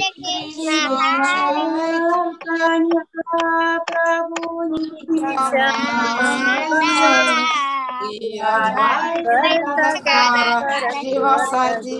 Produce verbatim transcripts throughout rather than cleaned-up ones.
कृष्ण चैतन्य प्रभु शिवासाजी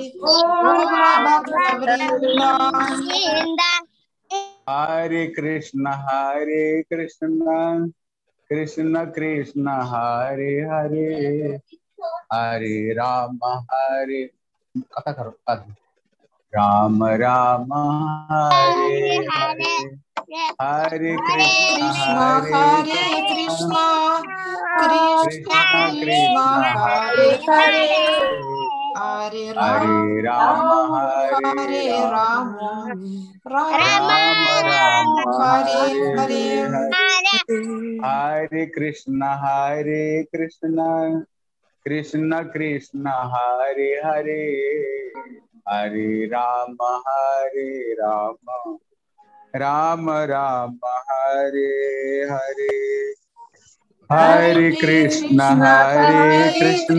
हरे कृष्ण हरे कृष्ण कृष्ण कृष्ण हरे हरे हरे राम हरे कथा करो राम राम हरे हरे हरे कृष्ण हरे कृष्ण कृष्ण कृष्ण हरे हरे हरे हरे राम हरे राम राम राम हरे हरे हरे हरे कृष्ण हरे कृष्ण कृष्ण कृष्ण हरे हरे हरे राम हरे राम राम राम हरे हरे हरे कृष्ण हरे कृष्ण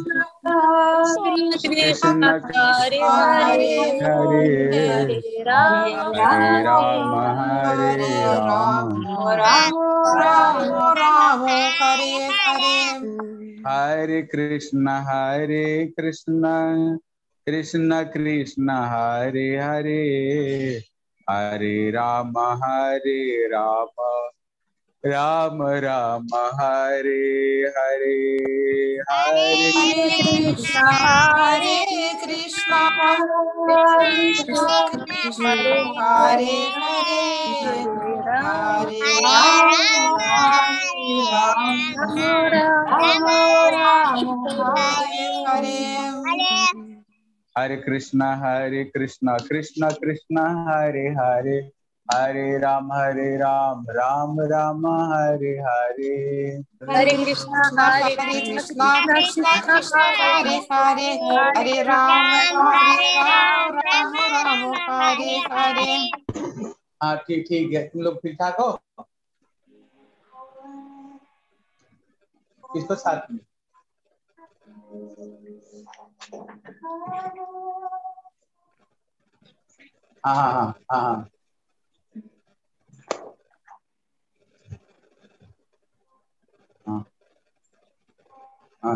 कृष्ण हरे हरे हरे हरे राम हरे राम राम राम राम हरे हरे हरे कृष्ण हरे कृष्ण कृष्ण कृष्ण हरे हरे हरे राम हरे राम राम राम हरे हरे हरे कृष्ण हरे कृष्ण कृष्ण कृष्ण हरे हरे हरे राम राम राम हरे हरे हरे कृष्ण हरे कृष्ण कृष्ण कृष्ण हरे हरे हरे राम हरे राम राम राम हरे हरे हरे कृष्ण हरे कृष्ण कृष्ण कृष्ण हरे हरे हरे राम हरे राम राम राम हरे हरे। हाँ ठीक ठीक है, तुम लोग ठीक ठाक हो? किसको साथ में? हाँ हाँ हाँ हाँ हाँ हाँ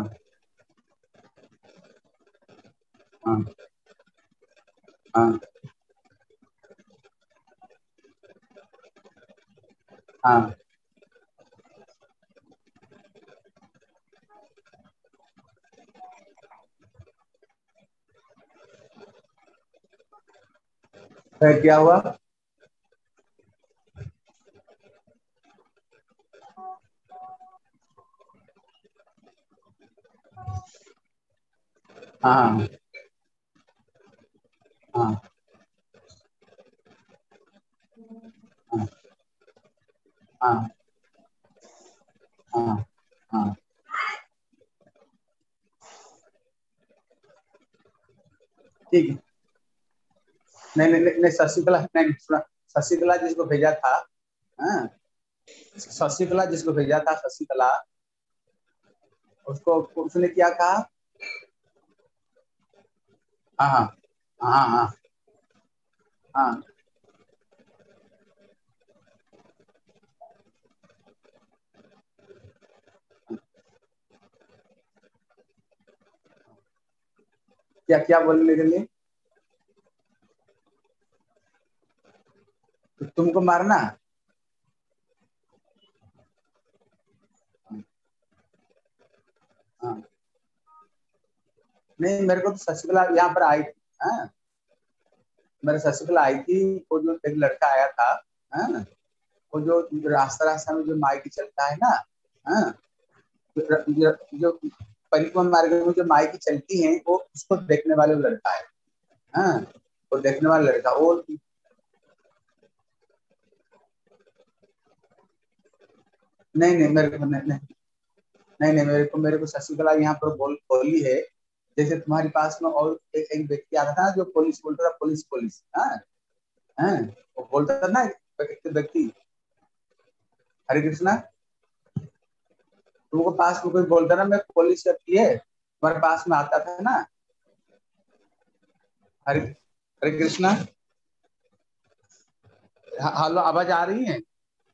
हाँ हाँ हाँ फिर क्या हुआ? हाँ हाँ हाँ हाँ हाँ हाँ ठीक है। नहीं नहीं नहीं शशिकला नहीं सुना, शशिकला जिसको भेजा था, हाँ शशिकला जिसको भेजा था, शशिकला उसको उसने क्या कहा? हाँ हाँ हाँ हाँ हाँ क्या क्या बोलने के लिए? तो तुमको मारना? हाँ नहीं, मेरे को तो शशिकला यहाँ पर आई थी, हाँ मेरे शशिकला आई थी, वो जो एक लड़का आया था, हाँ वो जो रास्ता रास्ता में जो माइक चलता है ना, हाँ जो, जो परिक्रमा मार्ग में जो माइक चलती है, वो उसको देखने वाले लड़का है, हाँ वो देखने वाला लड़का वो नहीं नहीं मेरे को नहीं नहीं नहीं नहीं मेरे को मेरे को शशिकला यहाँ पर बोल बोली है, जैसे तुम्हारे पास में और एक एक व्यक्ति आता था जो पुलिस बोलता था, पुलिस पुलिस हाँ हाँ वो बोलता था ना एक व्यक्ति, हरे कृष्णा तुमको पास में कोई बोलता ना मैं पुलिस व्यक्ति है, तुम्हारे पास में आता था ना, हरे हरे कृष्णा हेलो, आवाज आ रही है?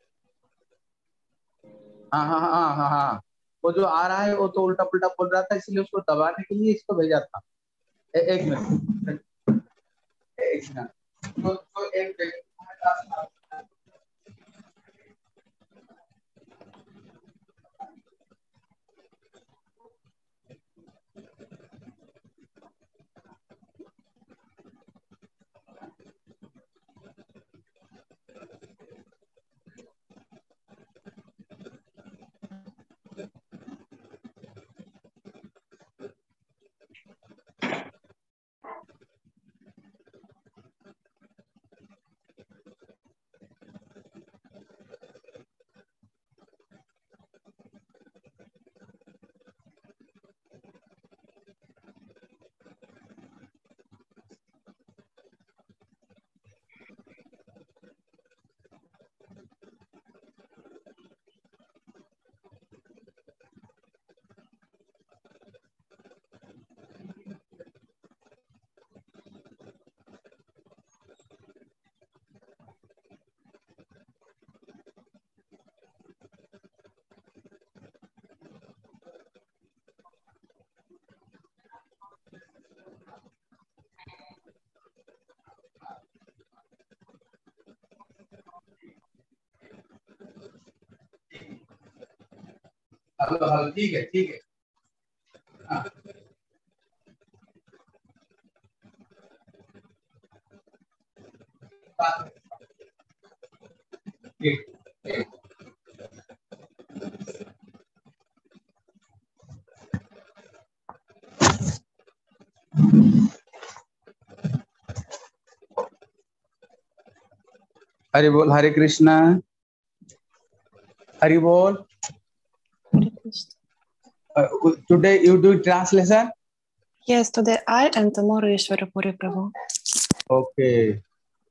हाँ हाँ हाँ हाँ हाँ, वो जो आ रहा है वो तो उल्टा पुल्टा बोल रहा था, इसलिए उसको दबाने के लिए इसको भेजा था। ए, एक मिनट एक मिनट तो, तो एक मिनट। हेलो हेलो, ठीक है ठीक है। हाँ, ठीक ठीक। हरि बोल, हरे कृष्णा, हरि बोल। Uh, today you do translation? Yes, today I and tomorrow Ishwara Puri Prabhu. Okay.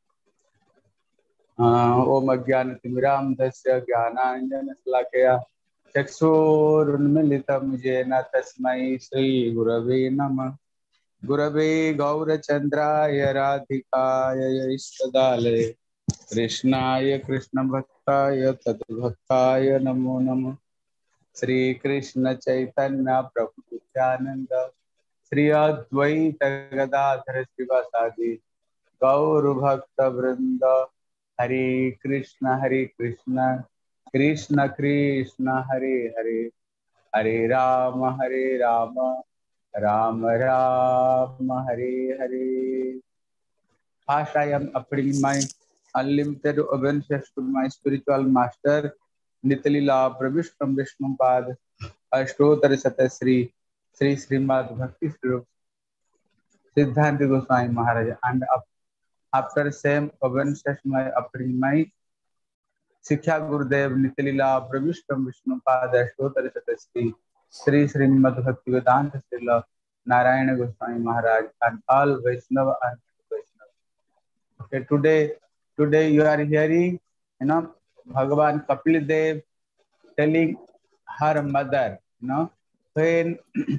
ओम अज्ञानतिमिरान्धस्य ज्ञानाञ्जनशलाकया चक्षुरुन्मीलितं येन तस्मै श्रीगुरवे नमः। गुरवे गौरचन्द्राय राधिकाय इष्टदालये कृष्णाय कृष्णभक्ताय तद्भक्ताय नमो नमः। श्री कृष्ण चैतन्य प्रभु नित्यानंद श्री अद्वैत गदाधर श्रीवासादि गौर भक्त वृंद। हरे कृष्ण हरे कृष्ण कृष्ण कृष्ण हरे हरे, हरे राम हरे राम राम राम हरे Hare. First, I am offering my unlimited obeisances to my spiritual master, Nityalila Prabhupada Vishnupad, Ashtotar Satasri, Sri Srimad Bhakti Swarup Siddhanta Goswami Maharaj. And after same obeisances, my offering my Siksha Gurudev Nityalila Prabhupada Vishnupad, Ashtotar Satasri, Sri Srimad Bhakti Vedanta Srila Narayana Goswami Maharaj, and all Vaishnava and Vaishnava. Okay, today, today you are hearing, you know, Bhagavan Kapil Dev telling her mother, you know, when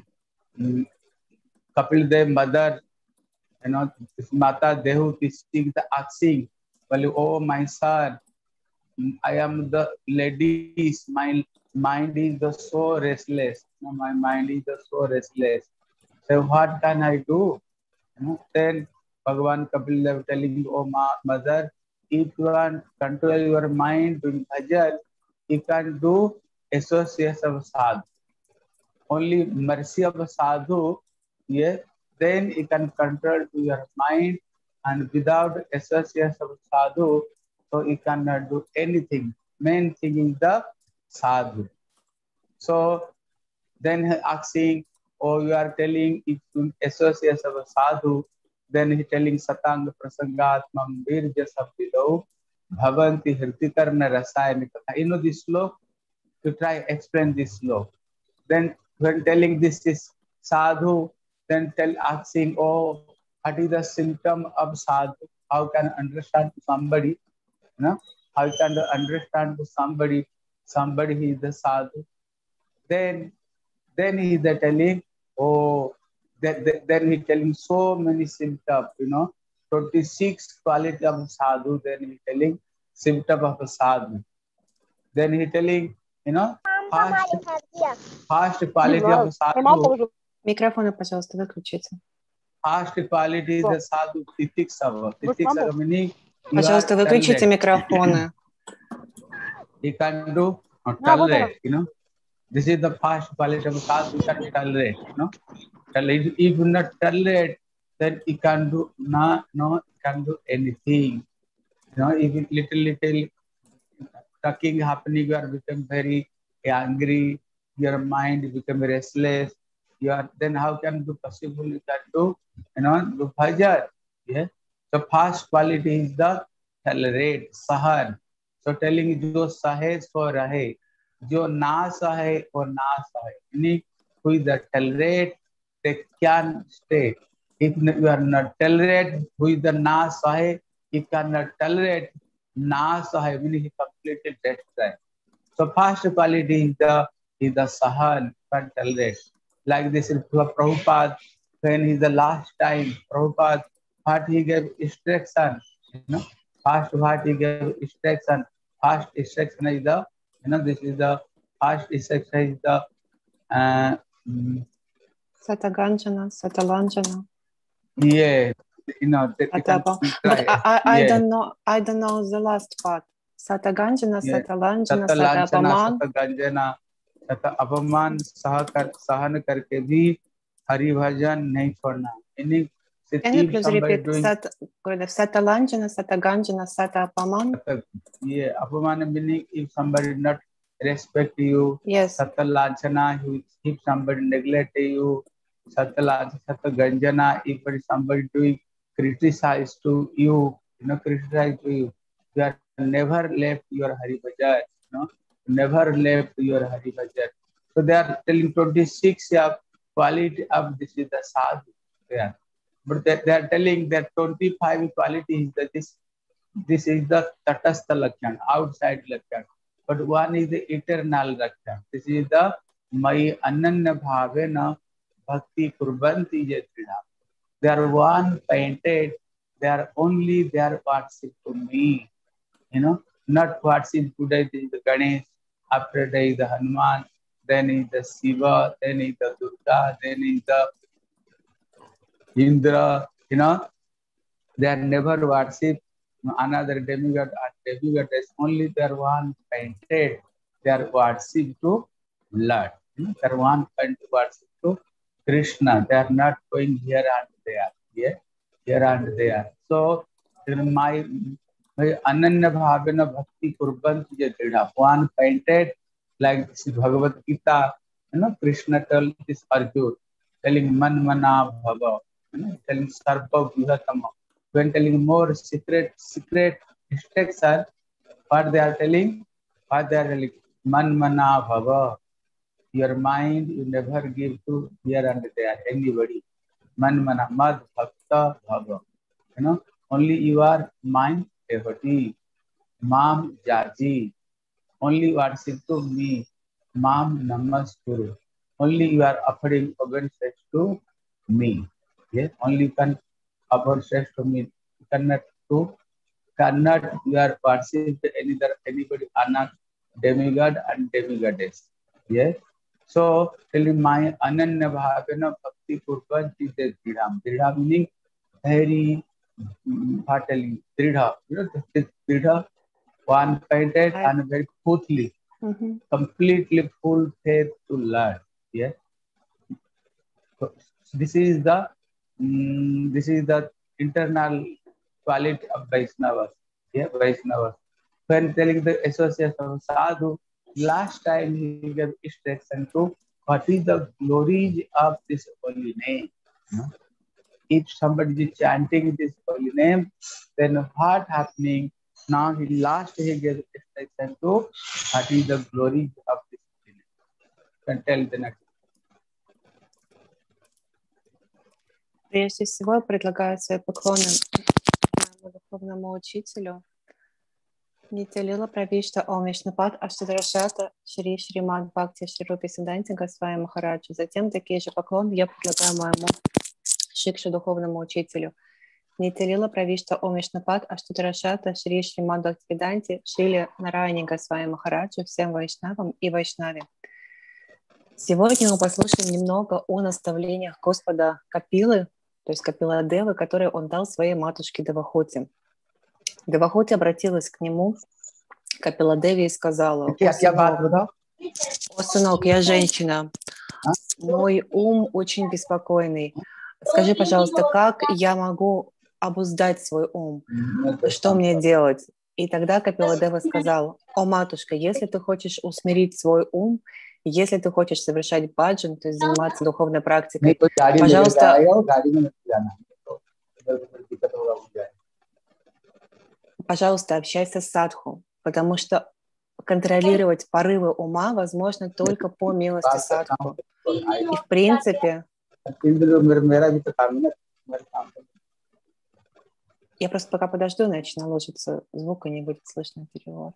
Kapil Dev mother, you know, Mata Dehuti is asking, well, oh my son, I am the ladies, my mind is the so restless, you know, my mind is the so restless. So what can I do? You know, then Bhagavan Kapil Dev telling, oh ma, mother, if you want to control your mind doing bhajan, you can do association of sadhu. Only mercy of sadhu, yes, then you can control to your mind, and without association of sadhu, so you cannot do anything. Main thing is the sadhu. So then asking, oh, you are telling if you associate of a sadhu, then he telling Satanga Prasangatmam Virja Sabdilo Bhavanti Hirtikarna Rasayanika. You know this sloka? To try explain this sloka. Then when telling this is sadhu, then tell asking, oh, what is the symptom of sadhu? How can I understand somebody? You know, how can I understand somebody? Somebody is the sadhu. Then then he is telling, oh, that, that, then he telling so many symptoms, you know, twenty-six quality of sadhu. Then he telling symptom of a sadhu. Then he telling, you know, first, first quality of a sadhu. Микрофоны, пожалуйста, выключите. First quality is the sadhu titiksava. Titiksava meaning Пожалуйста, выключите микрофоны. He can do uh, tolerate, you know. This is the first quality of a sadhu. He can tolerate, you know. If you not tolerate, then he can do no, no, can do anything. You know, if little, little talking happening, you are become very angry. Your mind become restless. You are then how can do possible? You can do, you know, do bhajan. Yeah. So first quality is the tolerate, sahan. So telling jo sahe so rahe, jo na sahe or na sahe. Meaning who is the tolerate, they can stay. If you are not tolerate, who is the na sahe, he cannot tolerate. Na sahe meaning he completely destroy. So first quality is the is the sahan, can tolerate. Like this is Prabhupada, when he the last time, Prabhupada, what he gave instruction, you know, first what he gave instruction, first instruction is the, you know, this is the first instruction is the uh, Sataganjana, Satalanjana. Yeah, you know, that you can But try. I, I, I Yeah. don't know, I don't know the last part. Sataganjana, Yeah. Satalanjana, Satalanjana, Satapaman. Sataganjana, Sata अपमान सह सहन करके भी हरि भजन नहीं छोड़ना. Meaning, Can you if please somebody repeat? doing Sat, Satalanjana, Sataganjana, Satapaman. yeah, अपमान meaning if somebody not respect you. Yes. Satalanjana, if somebody neglect you. Satalanjana, Sataganjana, if somebody doing criticize to you, you know, criticize to you, you are never left your Hari Bhajan, you know, never left your Hari Bhajan. So they are telling twenty-six of quality of this is the sadhu. Yeah. But they, they are telling that twenty-five quality is that this this is the tatastha lakshan, outside lakshan. But one is the eternal lakshan. This is the mai ananya bhavena bhakti kurbanti jetrina. They are one painted. They are only their worship to me. You know, not worship today is the Ganesh, after day is the Hanuman, then is the Shiva, then is the Durga, then is the Indra. You know, they are never worship another demigod or demigoddess. Only they are one painted. They are worship to Lord. You know, they are one painted worship to Krishna. They are not going here and there. Yeah, here and there. So my my ananya bhavena bhakti kurbanti jetrina. One painted like this is Bhagavad Gita. You know, Krishna tells this Arjuna, telling man mana bhava. You know, telling sarva vihatama. When telling more secret secret instruction, what they are telling, what they are telling, man mana bhava. Your mind you never give to here and there anybody. Man mana mad bhakta bhava. You know, only you are mind devotee. Mam jaji. Only worship to me. Mam namaskuru. Only you are offering obeisance to me. Yes, only you can offer sex to me. You cannot do, cannot you are worship any other anybody another demigod and demigoddess. Yes. So telling my ananya bhavena bhakti kurbanti dridham. Dridham meaning very what telling dridha. You know this dridha, one painted I... and very truthfully, mm-hmm. completely full faith to learn. Yes. So this is the um, this is the internal quality of Vaishnavas. Yeah, Vaishnavas. When telling the association of sadhu, last time he gave instruction to what is the glory of this holy name. You know? If somebody is chanting this holy name, then what happening? Now he last he gave instruction to what is the glory of this holy name. Can tell the next. Прежде всего, я предлагаю свои поклоны моему духовному учителю Нитялила Правишта Ом Вишнупад Аштадрашата Шри Шримад Бхакти Шри Рупи Сиданти Госвами Махараджу. Затем такие же поклоны я предлагаю моему Шикше духовному учителю Нитилила Правишта Ом Вишнупад Аштадрашата Шри Шримад Бхактивиданти Шрили Нараяни Госвами Махараджу, всем вайшнавам и вайшнаве. Сегодня мы послушаем немного о наставлениях Господа Капилы, то есть Капила Девы, которые он дал своей матушке Девахоти. Девахоти обратилась к нему, Капила Деви, и сказала: «О сынок, о, сынок, я женщина, мой ум очень беспокойный. Скажи, пожалуйста, как я могу обуздать свой ум? Что мне делать?» И тогда Капила Дева сказал: «О, матушка, если ты хочешь усмирить свой ум, если ты хочешь совершать баджан, то есть заниматься духовной практикой, пожалуйста, пожалуйста, общайся с садху, потому что контролировать порывы ума возможно только по милости садху. И в принципе, я просто пока подожду, иначе наложится звук, и не будет слышно перевод.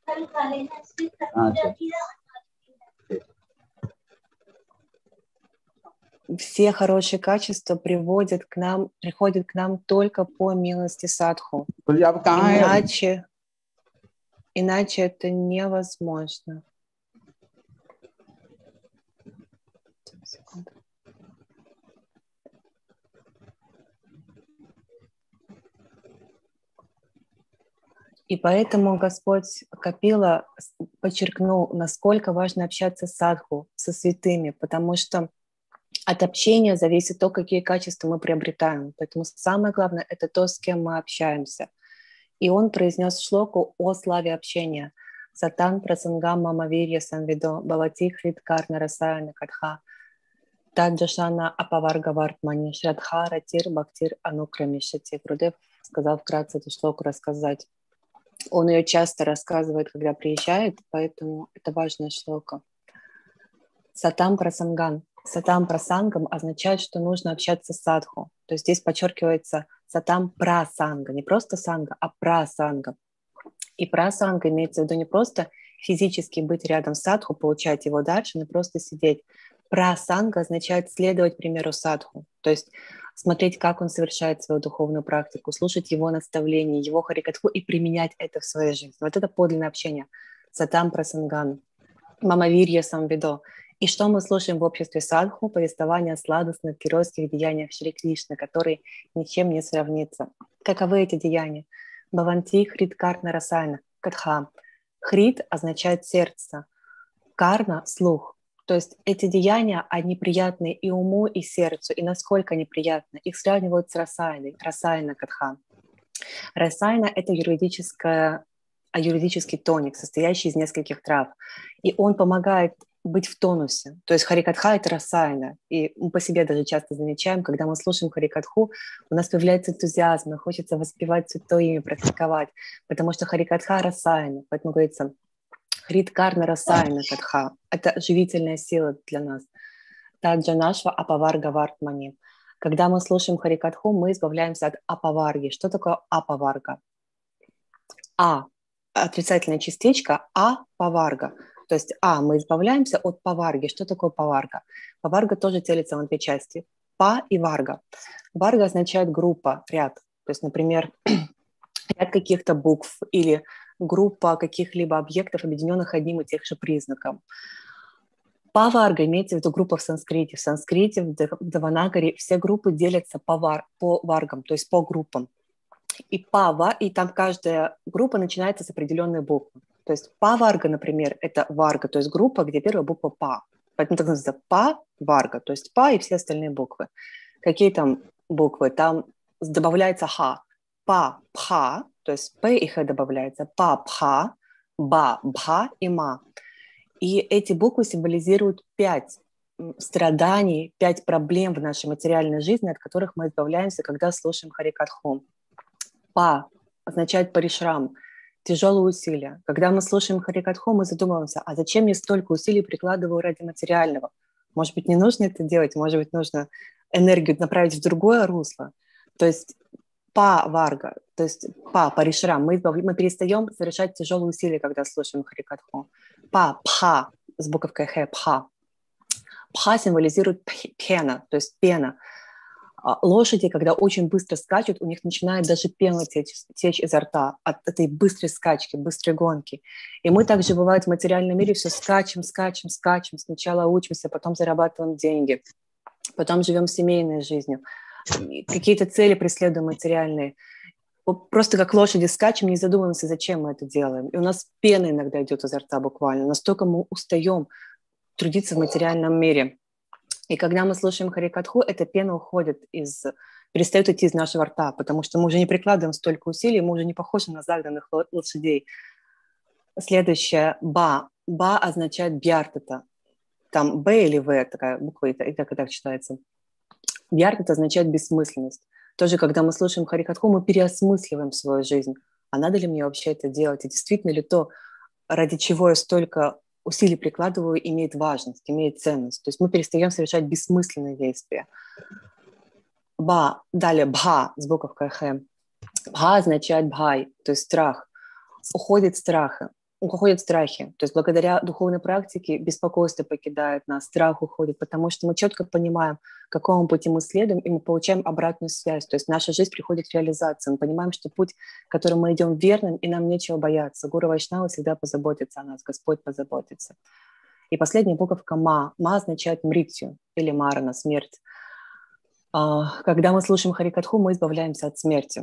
Все хорошие качества приводят к нам, приходят к нам только по милости садху. Иначе, иначе это невозможно. Секунду. И поэтому Господь Капила подчеркнул, насколько важно общаться с садху, со святыми, потому что от общения зависит то, какие качества мы приобретаем. Поэтому самое главное — это то, с кем мы общаемся. И он произнес шлоку о славе общения. «Сатан прасангам мамавирья санвидо бавати хриткарна расаяна катха таджашана апаварга вартмани шрадха ратир бхактир анукрамишати». Гурудев сказал вкратце эту шлоку рассказать. Он ее часто рассказывает, когда приезжает, поэтому это важная шлока. «Сатам прасанган». Сатам прасангам означает, что нужно общаться с садху. То есть здесь подчеркивается сатам прасанга, не просто санга, а прасанга. И прасанга имеется в виду не просто физически быть рядом с садху, получать его дальше, но просто сидеть. Прасанга означает следовать примеру садху, то есть смотреть, как он совершает свою духовную практику, слушать его наставления, его харикатху и применять это в своей жизни. Вот это подлинное общение. Сатам прасанган. Мамавирья самвидо. И что мы слушаем в обществе садху? Повествование о сладостных геройских деяниях Шри Кришны, которые ничем не сравнится. Каковы эти деяния? Бхаванти хрит карна расайна катха. Хрит означает сердце, карна — слух. То есть эти деяния, они приятны и уму, и сердцу. И насколько они приятны? Их сравнивают с расайной, расайна катха. Расайна — это юридическая, юридический тоник, состоящий из нескольких трав. И он помогает быть в тонусе. То есть харикатха — это расайна. И мы по себе даже часто замечаем, когда мы слушаем харикатху, у нас появляется энтузиазм, и хочется воспевать святое имя, практиковать, потому что харикатха — расайна. Поэтому говорится хрит карна расайна катха. Это живительная сила для нас. Таджанашва апаварга вартмани. Когда мы слушаем харикатху, мы избавляемся от апаварги. Что такое апаварга? А — отрицательная частичка, а — паварга. То есть, а, мы избавляемся от паварги. Что такое паварга? Паварга тоже делится на две части. Па и варга. Варга означает группа, ряд. То есть, например, ряд каких-то букв или группа каких-либо объектов, объединенных одним и тех же признаком. Паварга имеется в виду группа в санскрите. В санскрите, в Деванагари все группы делятся по, вар, по варгам, то есть по группам. И пава, и там каждая группа начинается с определенной буквы. То есть па-варга, например, это варга, то есть группа, где первая буква па. Поэтому так называется па-варга, то есть па и все остальные буквы. Какие там буквы? Там добавляется ха. Па-пха, то есть п и х добавляется. Па-пха, ба-бха и ма. И эти буквы символизируют пять страданий, пять проблем в нашей материальной жизни, от которых мы избавляемся, когда слушаем харикатху. Па означает паришрам, тяжелые усилия. Когда мы слушаем харикатху, мы задумываемся, а зачем я столько усилий прикладываю ради материального? Может быть, не нужно это делать, может быть, нужно энергию направить в другое русло. То есть па-варга, то есть па-паришрам, мы, мы перестаем совершать тяжелые усилия, когда слушаем харикатху. Па-пха с буковкой х, пха. Пха символизирует пена, то есть пена. Лошади, когда очень быстро скачут, у них начинает даже пена течь, течь изо рта от этой быстрой скачки, быстрой гонки. И мы также, бывает, в материальном мире все скачем, скачем, скачем. Сначала учимся, потом зарабатываем деньги, потом живем семейной жизнью. Какие-то цели преследуем материальные. Просто как лошади скачем, не задумываемся, зачем мы это делаем. И у нас пена иногда идет изо рта буквально. Настолько мы устаем трудиться в материальном мире. И когда мы слушаем Харикатху, эта пена уходит из, перестает идти из нашего рта, потому что мы уже не прикладываем столько усилий, мы уже не похожи на загнанных лошадей. Следующее – ба. Ба означает бьяртата. Там Б или В, такая буква, и так и так читается. Бьяртата означает бессмысленность. Тоже, когда мы слушаем Харикатху, мы переосмысливаем свою жизнь. А надо ли мне вообще это делать? И действительно ли то, ради чего я столько усилий прикладываю, имеет важность, имеет ценность. То есть мы перестаем совершать бессмысленные действия. Ба, далее бха с буковкой х. Бха означает бхай, то есть страх. Уходит страхи, уходят страхи. То есть благодаря духовной практике беспокойство покидает нас, страх уходит, потому что мы четко понимаем, какому пути мы следуем, и мы получаем обратную связь. То есть наша жизнь приходит к реализации. Мы понимаем, что путь, которым мы идем, верным, и нам нечего бояться. Гуру Вайшнава всегда позаботится о нас, Господь позаботится. И последняя буковка ма. Ма означает мритью или марана, смерть. Когда мы слушаем Харикатху, мы избавляемся от смерти.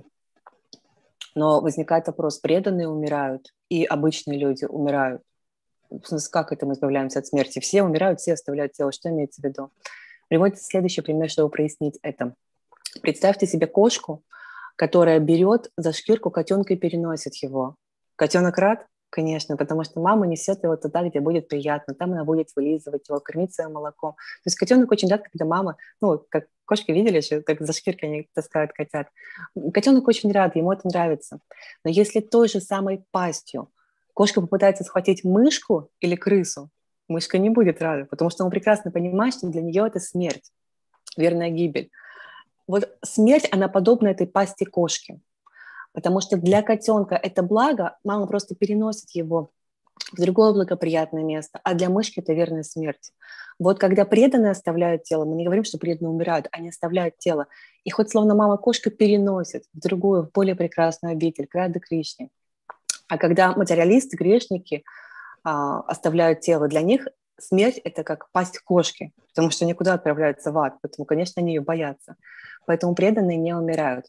Но возникает вопрос, преданные умирают и обычные люди умирают. В смысле, как это мы избавляемся от смерти? Все умирают, все оставляют тело. Что имеется в виду? Приводится следующий пример, чтобы прояснить это. Представьте себе кошку, которая берет за шкирку котенка и переносит его. Котенок рад? Конечно, потому что мама несет его туда, где будет приятно. Там она будет вылизывать его, кормить своим молоком. То есть котенок очень рад, когда мама, ну, как кошки видели, что как за шкиркой они таскают котят. Котенок очень рад, ему это нравится. Но если той же самой пастью кошка попытается схватить мышку или крысу, мышка не будет рада, потому что он прекрасно понимает, что для нее это смерть, верная гибель. Вот смерть, она подобна этой пасти кошки. Потому что для котенка это благо, мама просто переносит его в другое благоприятное место, а для мышки это верная смерть. Вот когда преданные оставляют тело, мы не говорим, что преданные умирают, они оставляют тело. И хоть словно мама-кошка переносит в другую, в более прекрасную обитель, к Раде Кришне. А когда материалисты, грешники а, оставляют тело, для них смерть – это как пасть кошки, потому что никуда отправляются в ад, поэтому, конечно, они ее боятся. Поэтому преданные не умирают.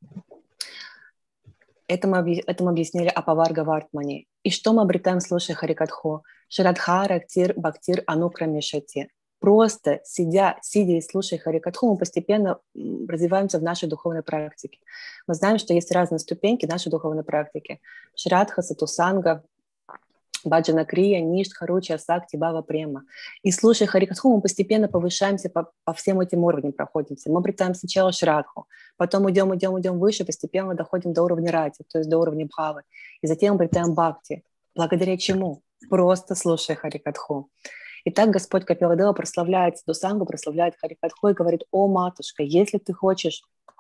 Это мы, это мы объяснили Апаварга Вартмани. И что мы обретаем, слушая Харикатху? Шрадха, Рактир, Бхактир, Анукрамишати. Просто сидя, сидя и слушая Харикатху, мы постепенно развиваемся в нашей духовной практике. Мы знаем, что есть разные ступеньки нашей духовной практики. Шрадха, Сатусанга, Баджана Крия, Ништха, Руча, Сакти, Бава, Према. И слушая Харикатху, мы постепенно повышаемся по, по всем этим уровням, проходимся. Мы обретаем сначала Шрадху, потом идем, идем, идем выше, постепенно доходим до уровня Рати, то есть до уровня Бхавы. И затем обретаем Бхакти. Благодаря чему? Просто слушая Харикатху. И так Господь Капиладева прославляет Садхусангу, прославляет Харикатху и говорит: «О, матушка, если ты хочешь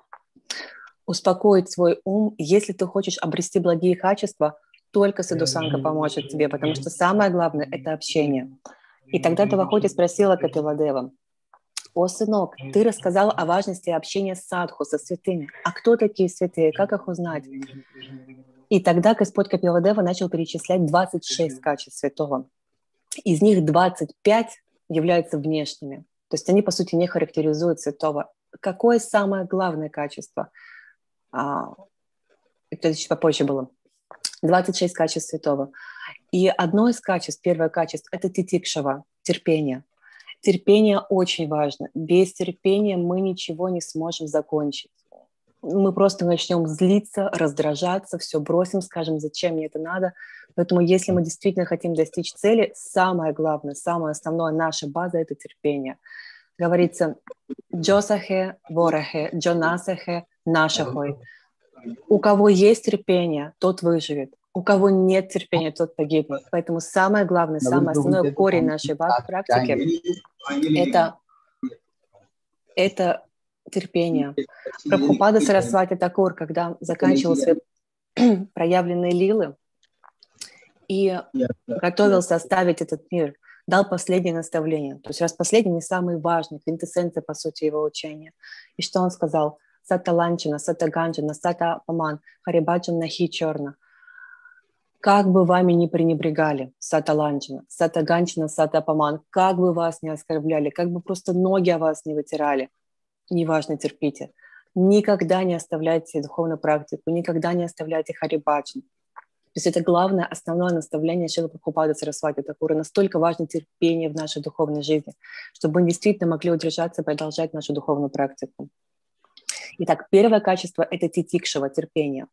успокоить свой ум, если ты хочешь обрести благие качества, только Садхусанга поможет тебе, потому что самое главное – это общение». И тогда Девахути спросила Капиладева: «О, сынок, ты рассказал о важности общения с садху, со святыми. А кто такие святые? Как их узнать?» И тогда Господь Капиладева начал перечислять двадцать шесть качеств святого. Из них двадцать пять являются внешними. То есть они, по сути, не характеризуют святого. Какое самое главное качество? А, это чуть попозже было. двадцать шесть качеств святого. И одно из качеств, первое качество, это титикшава, терпение. Терпение очень важно. Без терпения мы ничего не сможем закончить. Мы просто начнем злиться, раздражаться, все бросим, скажем, зачем мне это надо. Поэтому если мы действительно хотим достичь цели, самое главное, самое основное, наша база – это терпение. Говорится: «Джосахе ворахе, джонасахе нашахой». У кого есть терпение, тот выживет. У кого нет терпения, тот погибнет. Поэтому самое главное, самое основное корень нашей практики – это, это терпение. Прабхупада Сарасвати Такур, когда заканчивал свои проявленные лилы и готовился оставить этот мир, дал последнее наставление. То есть раз последний, не самый важный, квинтэссенция, по сути, его учения. И что он сказал? Сата ланчина, сата ганджина, сата паман, харибаджана хи черна. Как бы вами ни пренебрегали, сата ланчина, сата ганчина, сата паман, как бы вас не оскорбляли, как бы просто ноги о вас не вытирали, неважно, терпите. Никогда не оставляйте духовную практику, никогда не оставляйте харибаджан. То есть это главное, основное наставление Шрилы Прабхупады Сарасвати Такура. Настолько важно терпение в нашей духовной жизни, чтобы мы действительно могли удержаться и продолжать нашу духовную практику. Итак, первое качество – это титикшава, терпение.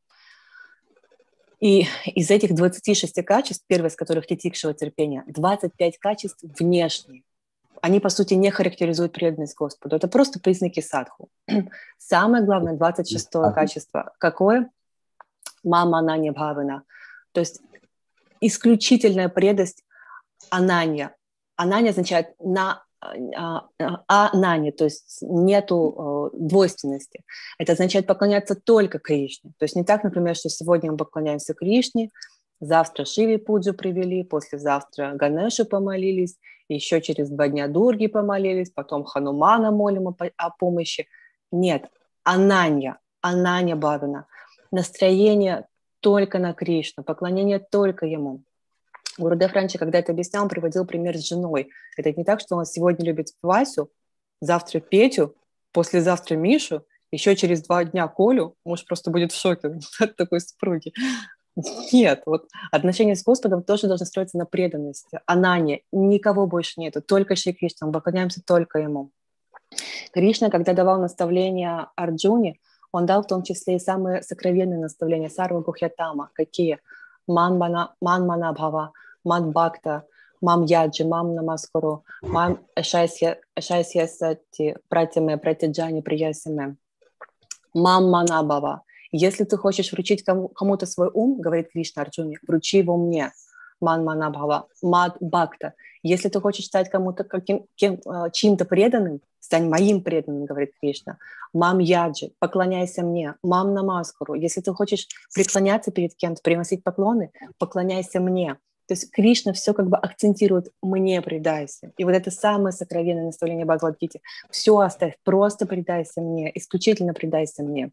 И из этих двадцати шести качеств, первое из которых титикшава, терпение, двадцать пять качеств внешние. Они, по сути, не характеризуют преданность Господу. Это просто признаки садху. Самое главное, двадцать шестое качество. Какое? Мама ананья бхавана. То есть исключительная преданность ананья. Ананья означает на, а, ананья, то есть нету э, двойственности. Это означает поклоняться только Кришне. То есть не так, например, что сегодня мы поклоняемся Кришне, завтра Шиве пуджу привели, послезавтра Ганешу помолились, еще через два дня Дурги помолились, потом Ханумана молим о, о помощи. Нет, ананья, ананья бхавана. Настроение только на Кришну, поклонение только Ему. Гурудев раньше, когда это объяснял, он приводил пример с женой. Это не так, что он сегодня любит Васю, завтра Петю, послезавтра Мишу, еще через два дня Колю. Муж просто будет в шоке от такой супруги. Нет, вот отношения с Господом тоже должны строиться на преданности. Ананья, никого больше нету, только Шри Кришна, мы поклоняемся только Ему. Кришна, когда давал наставления Арджуне, он дал в том числе и самые сокровенные наставления Сарва Гухьятама. Какие? Ман мана бхава, ман бхакта, мам яджи, мам намаскуру, мам эшайсьясати, пратиме, пратиджани, приясиме. Мам мана бхава. Если ты хочешь вручить кому- кому-то свой ум, говорит Кришна Арджуне, вручи его мне. Ман мана бхава, мад бхакта. Если ты хочешь стать кому-то каким, кем, чьим-то преданным, стань моим преданным, говорит Кришна. Мам яджи, поклоняйся мне. Мам намаскуру. Если ты хочешь преклоняться перед кем-то, приносить поклоны, поклоняйся мне. То есть Кришна все как бы акцентирует «мне предайся». И вот это самое сокровенное наставление Бхагавад-гите. Все оставь, просто предайся мне, исключительно предайся мне.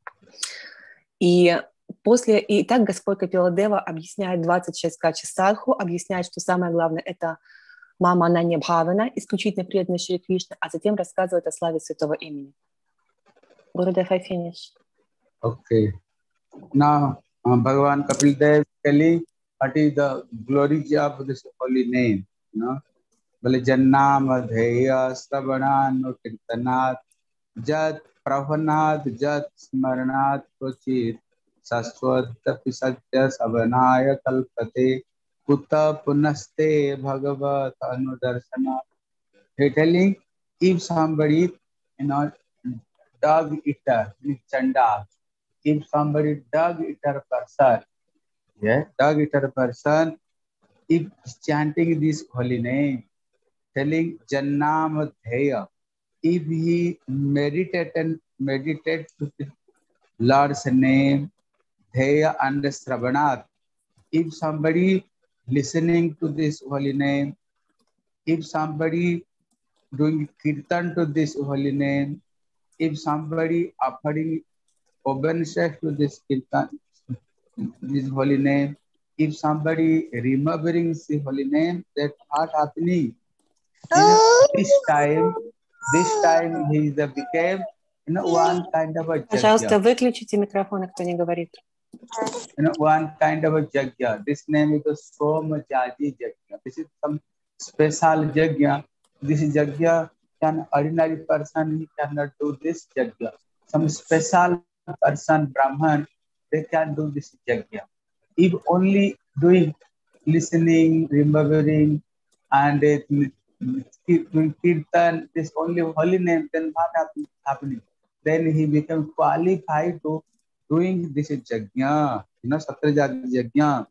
И после, и так Господь Капиладева объясняет двадцать шесть качеств садху, объясняет, что самое главное – это мама ананья бхавана, исключительно преданная Шри Кришна, а затем рассказывает о славе святого имени. Гурудев, I finish. Okay. Now, uh, Bhagavan Kapil Dev telling what is the glory of this holy name. You know, Bale Jannam Adheya Sravanam Kirtanat Jat Pravanat Jat Smaranat Prochit Saswata Pisatya Savanaya Kalpate Kutta Punaste Bhagavat Anudarsana. He telling if somebody, you know, dog eater, chanda. If somebody dog eater person, yeah, dog eater person, if chanting this holy name, telling Jannam Dheya, if he meditate and meditate to the Lord's name, Dheya and Sravanat, if somebody listening to this holy name, if somebody doing kirtan to this holy name, if somebody offering obeisance to this kirtan, this holy name, if somebody remembering the holy name, that what happening? In this time, this time he is the became, you know, one kind of a Пожалуйста, jagya. выключите микрофон, кто не говорит. You know, one kind of a jagya. This name is the Somajaji jagya. This is some special jagya. This jagya can ordinary person he cannot do this jagya. Some special person, Brahman, they can do this jagya. If only doing listening, remembering, and uh, doing kirtan, this only holy name, then what happen, happening? Then he become qualified to doing this jagya, you know, Satrajati jagya.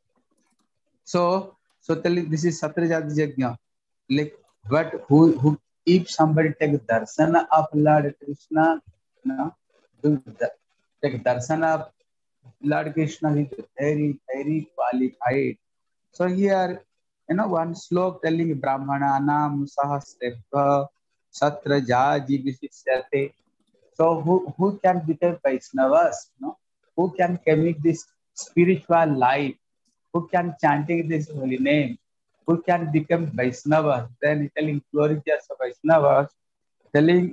So, so telling this is Satrajati jagya. Like, but who, who, if somebody take darsana of Lord Krishna, you know, do that, take darsana of Lord Krishna, he is very, very qualified. So here, you know, one slok telling Brahmananam sahasrebha satrajaji vishishyate. So who, who can become Vaishnavas? No? Who can commit this spiritual life? Who can chanting this holy name? Who can become Vaishnavas? Then telling glorious Vaishnavas, telling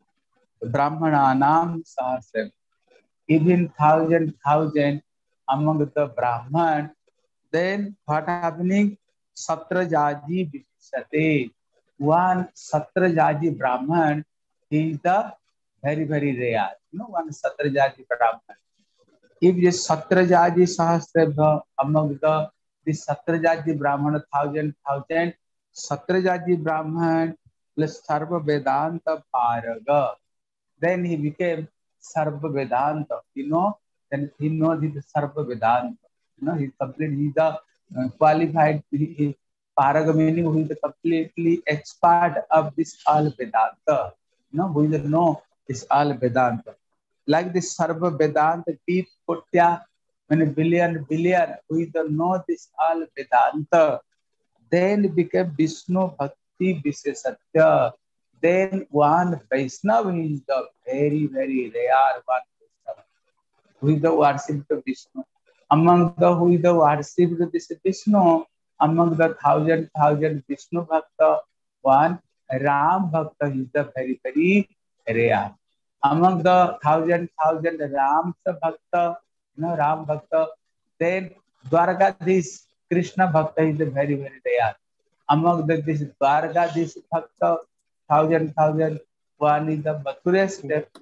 Brahmananam sahasrebha. Even thousand, thousand among the Brahman, then what happening? Satrajaji vishishyate. One Satrajaji Brahman, he is the very, very rare. You know, one Satrajaji Brahman. If the Satrajaji Sahasrebha, among the this Satrajaji Brahman, thousand, thousand, Satrajaji Brahman plus Sarva Vedanta Paraga. Then he became Sarva Vedanta. You know, then he knows he is Sarva Vedanta. You know, he complete, he is the uh, qualified, he, he, Paraga meaning who is the completely expert of this all Vedanta. You know, who is the know this all Vedanta. Like this Sarva Vedanta, deep Kotya, when billion, billion, who is the know this all Vedanta. Then became Vishnu Bhakti Visesatya. Then one Vaishnava is the very, very rare one Vaishnava, who is the worship of Vishnu. Among the who is the worship of this Vishnu, among the thousand, thousand Vishnu Bhakta, one Ram Bhakta is the very, very rare. Among the thousand, thousand Ram Bhakta, you know, Ram Bhakta, then Dwarkadhish Krishna Bhakta is the very, very rare. Among the this Dwarkadhish Bhakta, thousand, thousand, one is the Mathuresh,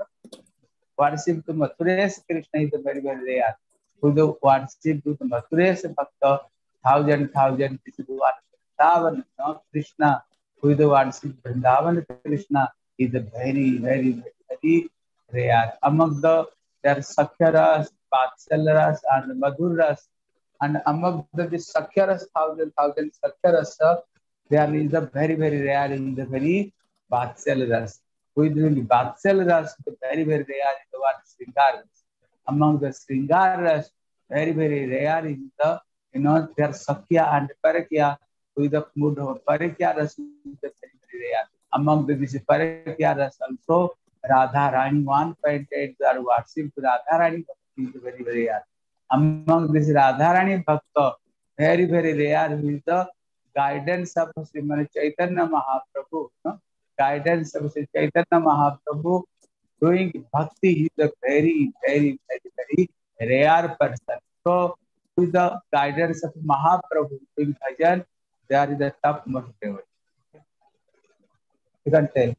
worship to Mathuresh Krishna is the very, very rare. Who the worship to the Mathuresh Bhakta, thousand, thousand, this is one Vrindavan, no? Krishna, who is the worship Vrindavan Krishna is the very, very, very, very rare. Among the there are Sakhyaras, Vatsalyaras, and Madhuras, and among the this Sakhyaras, thousand, thousand Sakhyaras, there is a very, very rare in the very Vatsalyaras. Who is doing Vatsalyaras, the very, very rare is the one Sringaras. Among the Sringaras, very, very rare is the, you know, there are Sakhya and Parakya, who is the mood of Parakya is the very, very rare. Among the this Parakya also, Radha Rani, one point eight, they are worshipped Radha Rani is very, very rare. Among this Radha Rani Bhakta, very, very rare, who is the guidance of Srimati Chaitanya Mahaprabhu. No? Guidance of Sri Chaitanya Mahaprabhu doing bhakti, he is a very, very, very, very rare person. So, with the guidance of Mahaprabhu doing bhajan, there is the top most level. You can tell.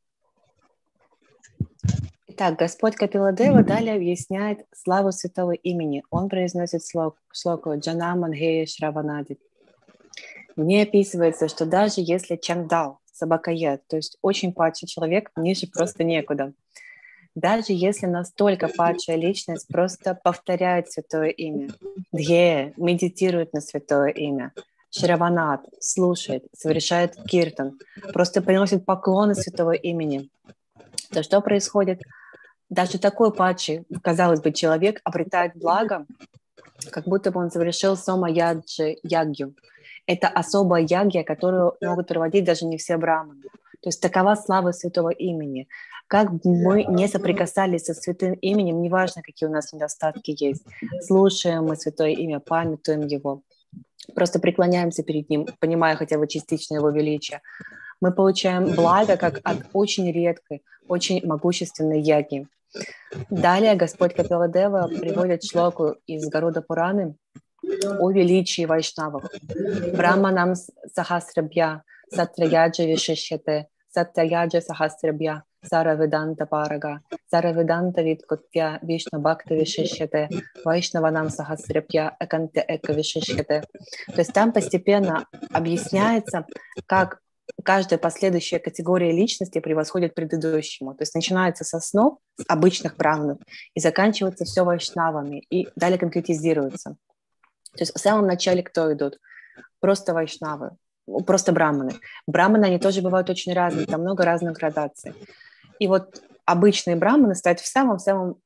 Итак, Господь Капиладева далее объясняет славу святого имени. Он произносит шлоку Джанаман Гея Шраванади. В ней описывается, что даже если Чандал, собакоед, то есть очень падший человек, ниже просто некуда. Даже если настолько падшая личность просто повторяет святое имя, Дхея медитирует на святое имя, Шраванат слушает, совершает киртан, просто приносит поклоны святого имени, то что происходит? Даже такой падший, казалось бы, человек обретает благо, как будто бы он совершил сома-яджи ягью. Это особая ягья, которую могут проводить даже не все браманы. То есть такова слава святого имени. Как бы мы не соприкасались со святым именем, неважно, какие у нас недостатки есть, слушаем мы святое имя, памятуем его, просто преклоняемся перед ним, понимая хотя бы частично его величие, мы получаем благо, как от очень редкой, очень могущественной яги. Далее Господь Капиладева приводит шлоку из Гаруда Пураны о величии вайшнавов. Браманам сахасрабья, сатраяджа вишишьяте, сатраяджа сахасрабья, сара веданта парага, сара веданта видкотья, вишна бхакта вишишьяте, вайшнаванам сахасрабья, эканте эка вишишьяте. То есть там постепенно объясняется, как каждая последующая категория личности превосходит предыдущему. То есть начинается с основ, с обычных браманов, и заканчивается все вайшнавами, и далее конкретизируется. То есть в самом начале кто идут? Просто вайшнавы, просто браманы. Браманы, они тоже бывают очень разные, там много разных градаций. И вот обычные браманы стоят в самом-самом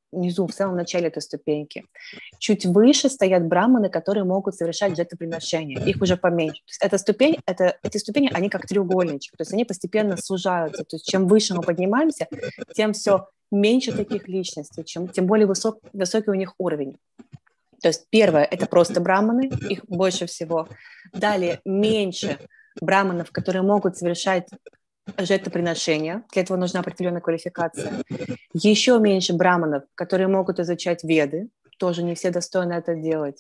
внизу, в самом начале этой ступеньки. Чуть выше стоят браманы, которые могут совершать жертвоприношения. Их уже поменьше. То есть эта ступень, это, эти ступени, они как треугольничек. То есть они постепенно сужаются. То есть чем выше мы поднимаемся, тем все меньше таких личностей, чем, тем более высок, высокий у них уровень. То есть первое – это просто браманы, их больше всего. Далее меньше браманов, которые могут совершать жертвоприношения. Для этого нужна определенная квалификация. Еще меньше браманов, которые могут изучать веды. Тоже не все достойны это делать.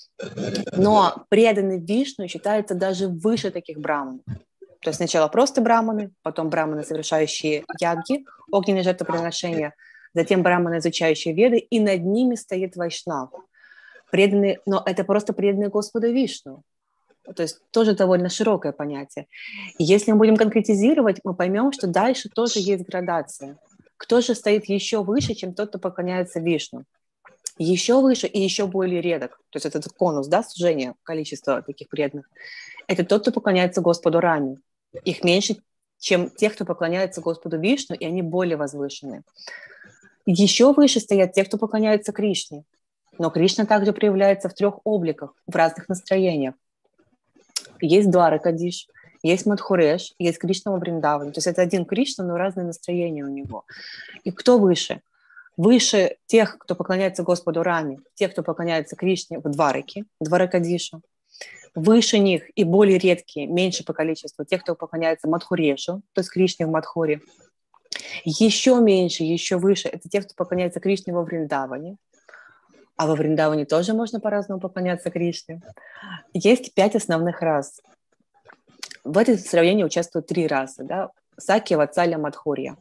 Но преданный Вишну считается даже выше таких браманов. То есть сначала просто браманы, потом браманы, совершающие ягги, огненные жертвоприношения, затем браманы, изучающие веды, и над ними стоит вайшнав. Преданные, но это просто преданные Господу Вишну. То есть тоже довольно широкое понятие. И если мы будем конкретизировать, мы поймем, что дальше тоже есть градация. Кто же стоит еще выше, чем тот, кто поклоняется Вишну? Еще выше и еще более редок. То есть это конус, да, сужение количества таких преданных. Это тот, кто поклоняется Господу Раме. Их меньше, чем тех, кто поклоняется Господу Вишну, и они более возвышенные. Еще выше стоят те, кто поклоняется Кришне. Но Кришна также проявляется в трех обликах, в разных настроениях. Есть Дваракадиш, есть Мадхуреш, есть Кришна во Вриндаване. То есть это один Кришна, но разные настроения у него. И кто выше? Выше тех, кто поклоняется Господу Раме, тех, кто поклоняется Кришне в Двараке, Дваракадишу. Выше них и более редкие, меньше по количеству, тех, кто поклоняется Мадхурешу, то есть Кришне в Мадхуре. Еще меньше, еще выше – это те, кто поклоняется Кришне во Вриндаване. А во Вриндаване тоже можно по-разному поклоняться Кришне. Есть пять основных рас. В этом сравнении участвуют три расы. Да? Сакья, Ватсалья, Мадхурья.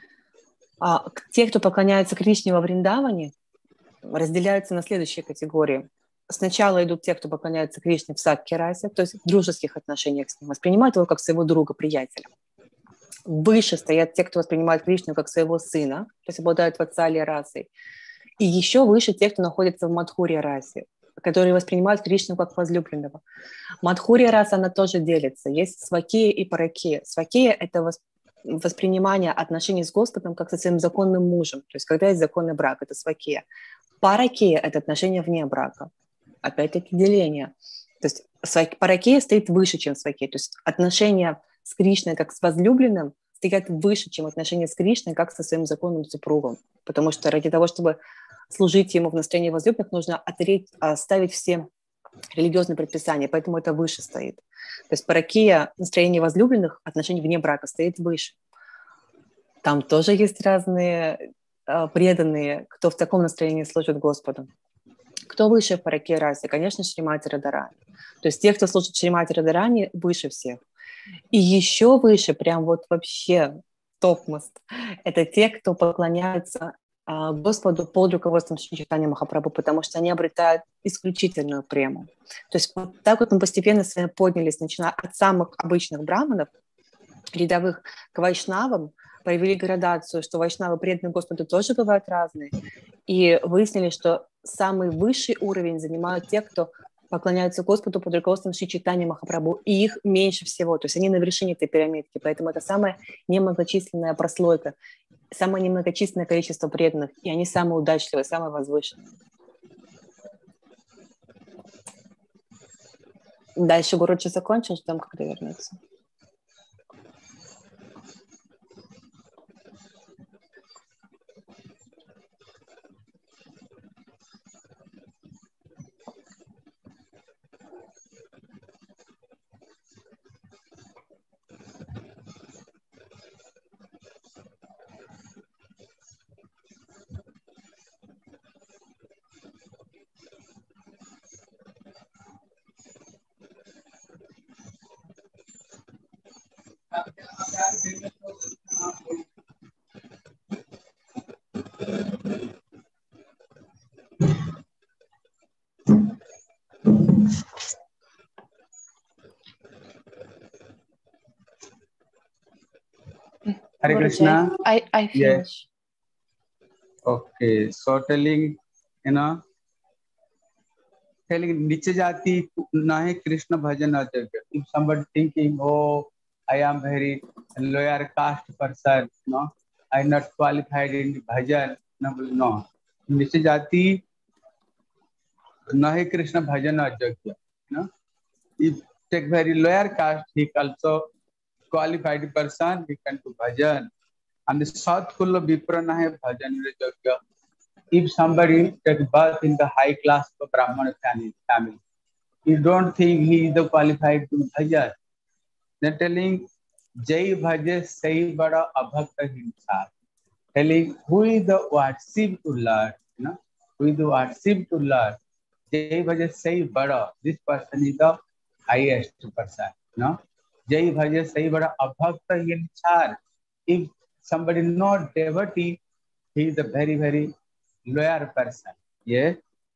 А те, кто поклоняется Кришне во Вриндаване, разделяются на следующие категории. Сначала идут те, кто поклоняется Кришне в Сакья расе, то есть в дружеских отношениях с ним, воспринимают его как своего друга, приятеля. Выше стоят те, кто воспринимает Кришну как своего сына, то есть обладают Ватсалья расой. И еще выше те, кто находится в Мадхурья расе, которые воспринимают Кришну как возлюбленного. Мадхурья раса, она тоже делится. Есть свакия и паракия. Свакия – это воспринимание отношений с Господом как со своим законным мужем. То есть когда есть законный брак, это свакия. Паракия – это отношения вне брака. Опять-таки деление. То есть паракия стоит выше, чем свакия. То есть отношения с Кришной как с возлюбленным стоят выше, чем отношения с Кришной как со своим законным супругом. Потому что ради того, чтобы служить ему в настроении возлюбленных, нужно отречь, оставить все религиозные предписания, поэтому это выше стоит. То есть паракия, настроение возлюбленных, отношений вне брака стоит выше. Там тоже есть разные э, преданные, кто в таком настроении служит Господу. Кто выше в паракия расе? Конечно, Шримати Радарани. То есть те, кто служит Шримати Радарани, выше всех. И еще выше, прям вот вообще топ-мост, это те, кто поклоняются Господу под руководством Шри Чайтанья Махапрабху, потому что они обретают исключительную прему. То есть вот так вот мы постепенно с вами поднялись, начиная от самых обычных браманов, рядовых, к вайшнавам, провели градацию, что вайшнавы, преданные Господу, тоже бывают разные, и выяснили, что самый высший уровень занимают те, кто поклоняются Господу под руководством Шри Чайтанья Махапрабху, и их меньше всего, то есть они на вершине этой пирамидки, поэтому это самая немногочисленная прослойка, самое немногочисленное количество преданных, и они самые удачливые, самые возвышенные. Дальше Гуруджи закончил, ждем, когда вернется. Hare Krishna. I, I finish. Yes. Okay. So telling, you know, telling niche jati nahi Krishna bhajan ajag. If somebody thinking, oh, I am very lower caste person, no, I am not qualified in bhajan. No, no. नीचे जाति न हे कृष्ण भजन अयोग्य, you know. If take very lower caste, he also qualified person, he can do bhajan. And the Satkula Vipra nahe bhajan yogya. If somebody take birth in the high class of Brahmana family, you don't think he is the qualified to bhajan. They're telling Jai Bhaje Sai Bada Abhakta Hinsa. Telling who is the worship to Lord, you know, who is the worship to Lord. Jai Bhaje Sai Bada. This person is the highest person, you know. Jai Bhaje Sai Bada Abhakta Hinsa. If somebody not devotee, he is a very very lower person. Yeah.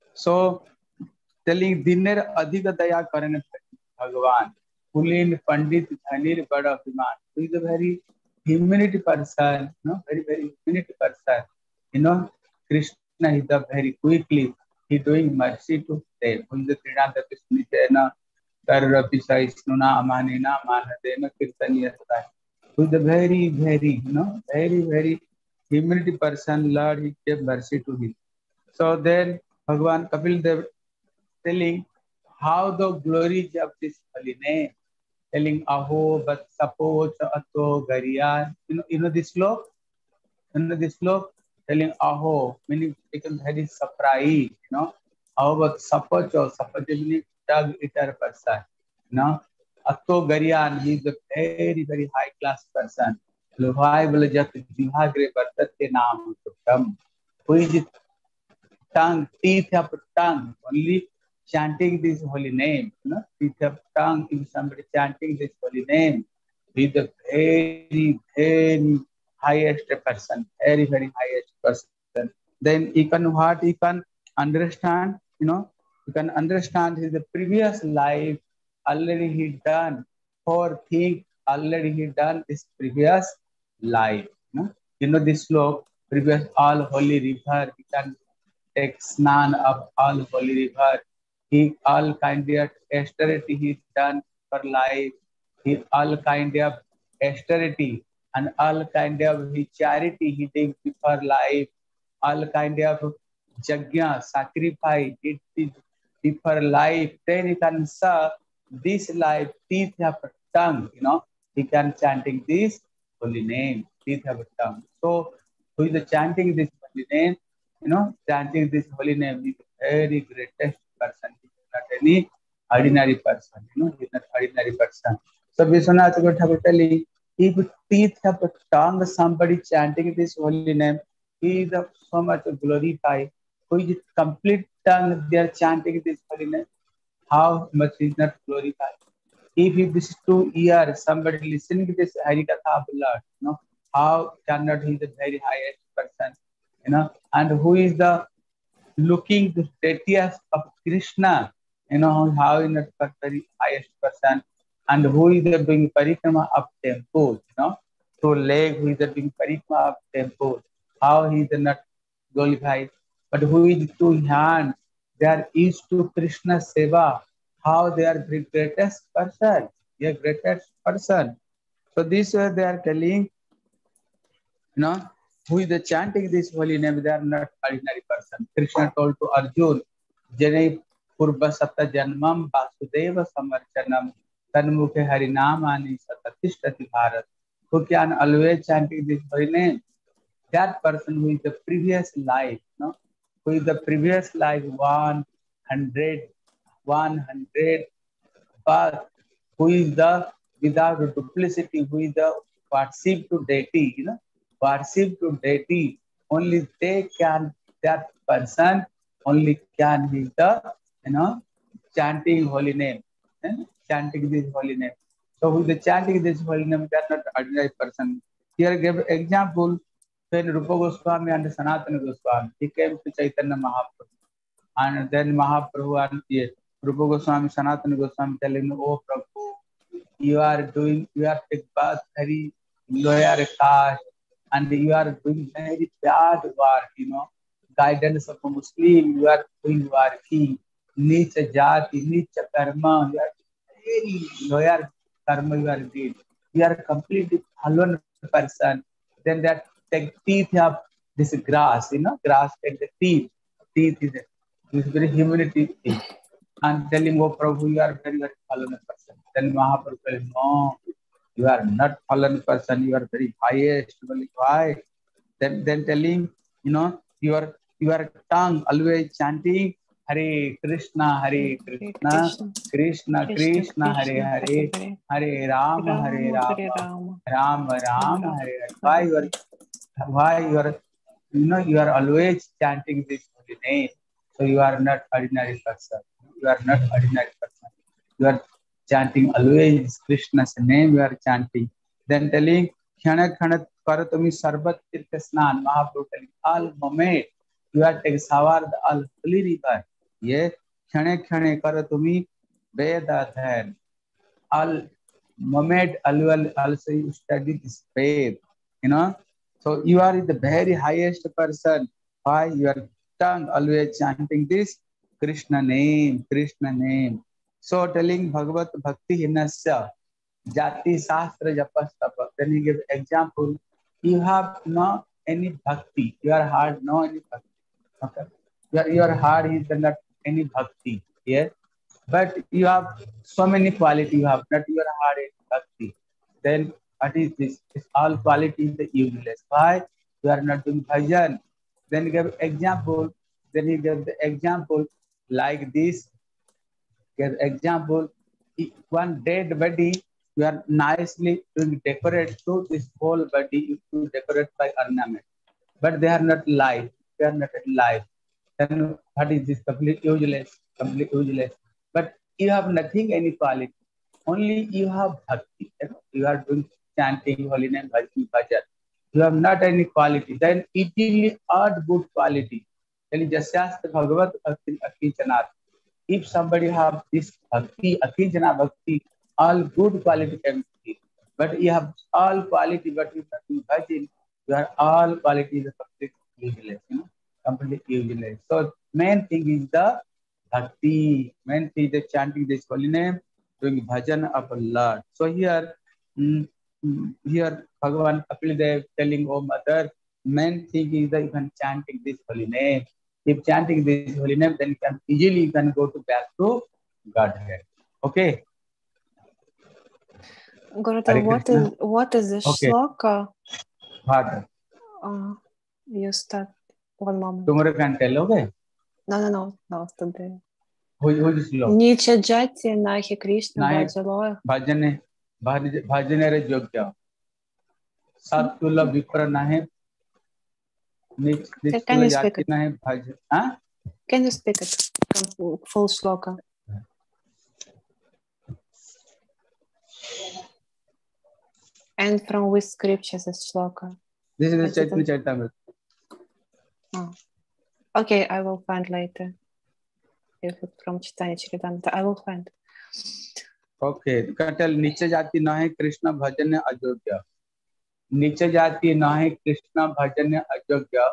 So telling dinner adhika daya karane Bhagavan. Kulin Pandit Dhanir Bada Abhiman. He is a very humanity person, you know, very very humanity person. You know, Krishna is the very quickly he doing mercy to them. Who is the Krishna that is Nitena Karapisa Isnuna Amanina Manadena Kirtaniyata. Who is the very very, you know, very very humanity person. Lord, he gave mercy to him. So then Bhagavan Kapil Dev telling how the glory of this holy name. Telling aho but sapo ato gariyan. You know, you know this slope? You know this slope? Telling aho, meaning become very surprised, you know. Aho but sapo cho, sapo meaning dog eater person. You know, ato gariyan, he is a very, very high class person. Lohai balajat vihagre bartate naam uttam. Who is it? Tongue, teeth of tongue, only chanting this holy name, you know, teeth of tongue, if somebody chanting this holy name, he is the very, very highest person, very, very highest person. Then you can what you can understand, you know, you can understand his previous life already he done four things already he done this previous life. You know, you know this slope, previous all holy river, you can take snan of all holy river. He all kind of austerity he's done for life. He all kind of austerity and all kind of his charity he did for life. All kind of jagya, sacrifice, it is for life. Then he can serve this life, teeth of tongue, you know, he can chanting this holy name, teeth of tongue. So who is chanting this holy name? You know, chanting this holy name is a very greatest person. He is not any ordinary person. You know, he is not ordinary person. So Vishwanath Thakur telling, if teeth have a tongue, somebody chanting this holy name, he is so much glorified. Who is complete tongue, they are chanting this holy name. How much is not glorified? If it is two ears, somebody listening to this Harikatha of Lord, you know, how cannot he is the very highest person? You know, and who is the looking the prettiest of Krishna, you know, how in the very highest person, and who is the doing parikrama of temple, you know, to leg who is the doing parikrama of temple, how he is not glorified, but who is two hands, they are used to Krishna seva, how they are the greatest person, the greatest person. So this way they are telling, you know, who is the chanting this holy name, they are not ordinary person. Krishna told to Arjun, Janai Purva Satta Janmam Vasudeva Samarchanam Tanmukhe Harinamani Satatishthati Bharat. Who can always chanting this holy name? That person who is the previous life, you know, who is the previous life one hundred, one hundred birth, who is the without duplicity, who is the worship to deity, you know, worship to deity, only they can, that person only can be the, you know, chanting holy name, and chanting this holy name. So with the chanting this holy name, they are not ordinary person. Here give example, when Rupa Goswami and Sanatana Goswami, he came to Chaitanya Mahaprabhu, and then Mahaprabhu and yes, Rupa Goswami, Sanatana Goswami telling, oh Prabhu, you are doing, you are take bath very lower caste, and you are doing very bad work, you know, guidance of a Muslim, you are doing working, nicha jati, nicha karma, you are very lower karma you are doing. You are a completely fallen person. Then that take teeth of this grass, you know, grass and the teeth. Teeth is, a, is very humility thing. And telling, oh Prabhu, you are very, very fallen person. Then Mahaprabhu said, no, you are not fallen person, you are very highest. Why? Then, then telling, you know, your your tongue always chanting Hare Krishna, Hare Krishna, Krishna Krishna, Hare Hare, Hare Rama, Hare Rama, Rama Rama, Hare Hare. Why you are, why you are, you know, you are always chanting this holy name. So you are not ordinary person. You are not ordinary person. You are chanting always Krishna's name. You are chanting. Then telling, Khana Khana Karatami Sarbat Tirthasnan, Mahaprabhu telling, all moment you are taking Savar, all holy river. Yeah, Khane Khane Karatumi Vedadhan. All moment also you study this faith. You know, so you are the very highest person. Why your tongue always chanting this Krishna name, Krishna name. So telling Bhagavat Bhakti Hinasya, Jati Sastra Japastapa. Then he gives example. You have no any bhakti. Your heart no any bhakti. Okay. Your, your heart is not any bhakti. Yeah. But you have so many quality. You have not your heart any bhakti. Then what is this? It's all quality is the useless. Why? You are not doing bhajan. Then he gave example. Then he gave the example like this. Gave example. One dead body, you are nicely doing decorate to this whole body. You decorate by ornament, but they are not live. They are not alive. Then what is this? Complete useless. Complete useless. But you have nothing any quality. Only you have bhakti. You are doing chanting, holy name, bhakti, bhajan. You have not any quality. Then easily add good quality. Then just ask the Bhagavat Akhinchanat. If somebody have this bhakti, Akhinchana bhakti, all good quality can be. But you have all quality, but you have to bhajan. You are all quality is completely useless. You know, completely useless. So main thing is the bhakti. Main thing is the chanting this holy name, doing bhajan of Allah. So here, mm, mm, here Bhagavan Kapildev telling, oh mother, main thing is that you can chanting this holy name. If chanting this holy name, then you can easily you can go to back to Godhead. Okay. Gurudeva, what is what is the okay. shloka? Pardon. Uh, you start one moment. Tomorrow can tell, okay? No, no, no, no, today. Who, who is slow? Niche Jati Nahi Krishna Bhajaloya. Bhajane, Bhajanere Jogya. Sattula Vipra Nahe. Can you speak it? Nahe Bhajan. Huh? Can you speak it? Full shloka. And from which scriptures is shloka? This is the Chaitanya Charitamrita. Oh. Okay, I will find later. If it's from Chaitanya Charitamrita, I will find. Okay, you can tell Niche Jati Nahe Krishna Bhajanya Ajogya. Niche Jati Nahe Krishna Bhajanya Ajogya.